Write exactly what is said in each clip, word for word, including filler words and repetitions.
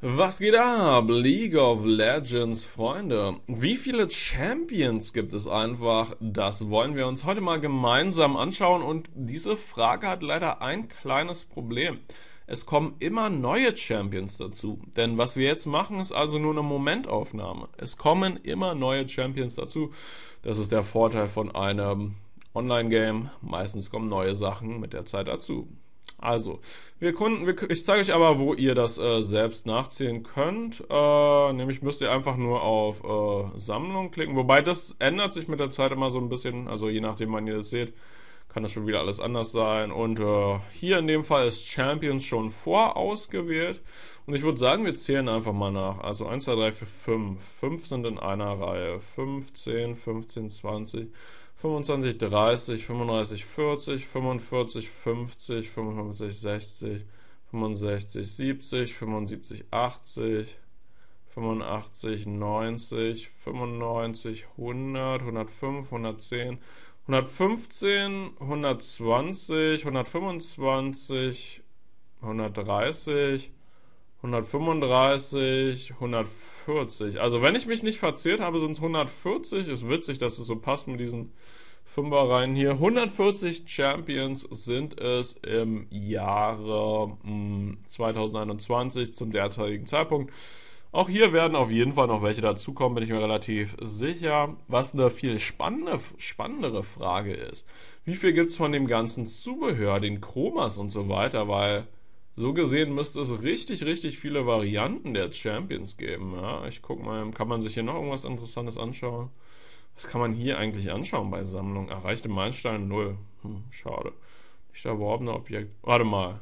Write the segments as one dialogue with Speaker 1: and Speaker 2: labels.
Speaker 1: Was geht ab, League of Legends Freunde? Wie viele Champions gibt es einfach? Das wollen wir uns heute mal gemeinsam anschauen und diese Frage hat leider ein kleines Problem. Es kommen immer neue Champions dazu, denn was wir jetzt machen ist also nur eine Momentaufnahme. Es kommen immer neue Champions dazu. Das ist der Vorteil von einem Online-Game. Meistens kommen neue Sachen mit der Zeit dazu. Also, wir Kunden, wir, ich zeige euch aber, wo ihr das äh, selbst nachziehen könnt. Äh, nämlich müsst ihr einfach nur auf äh, Sammlung klicken. Wobei das ändert sich mit der Zeit immer so ein bisschen. Also je nachdem, wann ihr das seht, kann das schon wieder alles anders sein. Und äh, hier in dem Fall ist Champions schon vorausgewählt. Und ich würde sagen, wir zählen einfach mal nach. Also eins, zwei, drei, vier, fünf. fünf sind in einer Reihe. fünfzehn, fünfzehn, zwanzig. fünfundzwanzig, dreißig, fünfunddreißig, vierzig, fünfundvierzig, fünfzig, fünfundfünfzig, sechzig, fünfundsechzig, siebzig, fünfundsiebzig, achtzig, fünfundachtzig, neunzig, fünfundneunzig, hundert, hundertfünf, hundertzehn, hundertfünfzehn, hundertzwanzig, hundertfünfundzwanzig, hundertdreißig, hundertfünfunddreißig, hundertvierzig. Also wenn ich mich nicht verzählt habe, sind es hundertvierzig. Ist witzig, dass es so passt mit diesen Fünferreihen hier. hundertvierzig Champions sind es im Jahre mh, zweitausendeinundzwanzig zum derzeitigen Zeitpunkt. Auch hier werden auf jeden Fall noch welche dazukommen, bin ich mir relativ sicher. Was eine viel spannende, spannendere Frage ist, wie viel gibt es von dem ganzen Zubehör, den Chromas und so weiter, weil so gesehen müsste es richtig, richtig viele Varianten der Champions geben. Ja, ich guck mal, kann man sich hier noch irgendwas Interessantes anschauen? Was kann man hier eigentlich anschauen bei Sammlung? Erreichte Meilensteine null. Hm, schade. Nicht erworbene Objekt. Warte mal.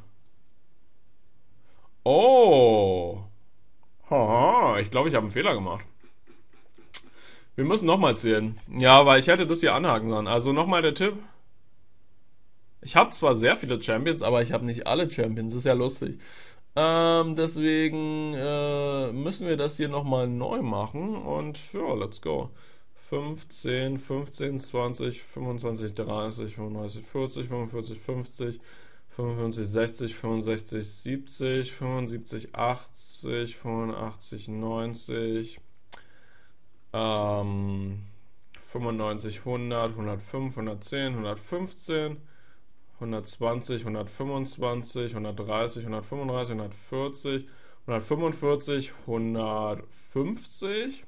Speaker 1: Oh. Haha, ich glaube, ich habe einen Fehler gemacht. Wir müssen nochmal zählen. Ja, weil ich hätte das hier anhaken sollen. Also nochmal der Tipp. Ich habe zwar sehr viele Champions, aber ich habe nicht alle Champions. Das ist ja lustig. Ähm, deswegen äh, müssen wir das hier nochmal neu machen. Und ja, let's go. fünfzehn, fünfzehn, zwanzig, fünfundzwanzig, dreißig, fünfunddreißig, vierzig, fünfundvierzig, fünfzig, fünfundfünfzig, sechzig, fünfundsechzig, siebzig, fünfundsiebzig, achtzig, fünfundachtzig, neunzig, ähm, fünfundneunzig, hundert, hundertfünf, hundertzehn, hundertfünfzehn, hundertzwanzig, hundertfünfundzwanzig, hundertdreißig, hundertfünfunddreißig, hundertvierzig, hundertfünfundvierzig, hundertfünfzig,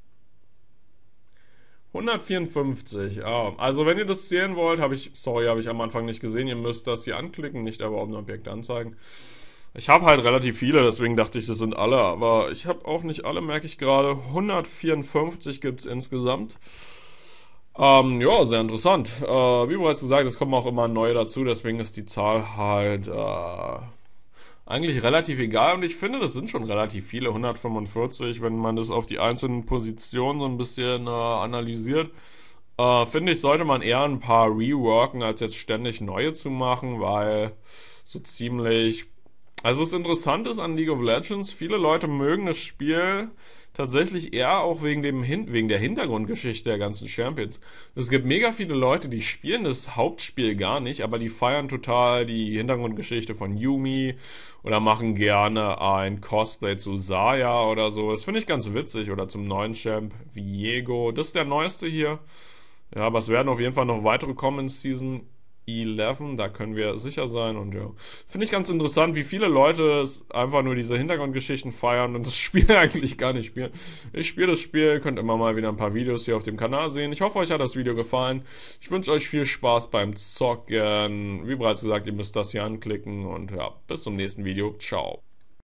Speaker 1: hundertvierundfünfzig. Ah, also wenn ihr das sehen wollt, habe ich, sorry, habe ich am Anfang nicht gesehen, ihr müsst das hier anklicken, nicht erworbene Objekte anzeigen. Ich habe halt relativ viele, deswegen dachte ich, das sind alle, aber ich habe auch nicht alle, merke ich gerade. hundertvierundfünfzig gibt es insgesamt. Ähm, ja, sehr interessant. Äh, wie bereits gesagt, es kommen auch immer neue dazu, deswegen ist die Zahl halt äh, eigentlich relativ egal. Und ich finde, das sind schon relativ viele, hundertfünfundvierzig, wenn man das auf die einzelnen Positionen so ein bisschen äh, analysiert. Äh, finde ich, sollte man eher ein paar reworken, als jetzt ständig neue zu machen, weil so ziemlich... Also das Interessante ist an League of Legends, viele Leute mögen das Spiel tatsächlich eher auch wegen dem Hin wegen der Hintergrundgeschichte der ganzen Champions. Es gibt mega viele Leute, die spielen das Hauptspiel gar nicht, aber die feiern total die Hintergrundgeschichte von Yuumi oder machen gerne ein Cosplay zu Zarya oder so. Das finde ich ganz witzig. Oder zum neuen Champ Viego. Das ist der neueste hier. Ja, aber es werden auf jeden Fall noch weitere kommen in Season elf, da können wir sicher sein und ja, finde ich ganz interessant, wie viele Leute es einfach nur diese Hintergrundgeschichten feiern und das Spiel eigentlich gar nicht spielen. Ich spiele das Spiel, könnt immer mal wieder ein paar Videos hier auf dem Kanal sehen. Ich hoffe, euch hat das Video gefallen. Ich wünsche euch viel Spaß beim Zocken. Wie bereits gesagt, ihr müsst das hier anklicken und ja, bis zum nächsten Video. Ciao.